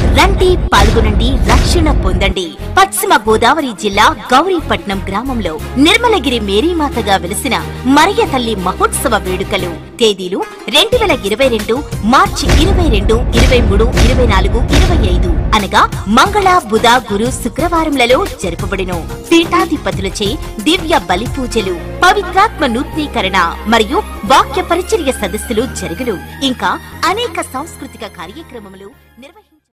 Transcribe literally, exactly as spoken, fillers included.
రండి, పాల్గొనండి, రక్షణ పొందండి. పశ్చిమ గోదావరి జిల్లా గౌరీపట్నం గ్రామంలో నిర్మలగిరి మేరీమాతగా వెలిసిన మరియ తల్లి మహోత్సవ వేడుకలు. తేదీలు రెండు వేల ఇరవై రెండు మార్చి ఇరవై రెండు, ఇరవై మూడు, ఇరవై నాలుగు, ఇరవై ఐదు అనగా మంగళ, బుధ, గురు, శుక్రవారములలో జరుపబడిను. పీఠాధిపతులచే దివ్య బలి పూజలు, పవిత్రాత్మ నూతనీకరణ మరియు వాక్య పరిచర్య సదస్సులు జరుగును. ఇంకా అనేక సాంస్కృతిక కార్యక్రమములు నిర్వహించారు.